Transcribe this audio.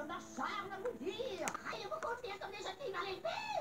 d'acharne à vous dire. Allez vous conduire comme des jetés dans l'épée.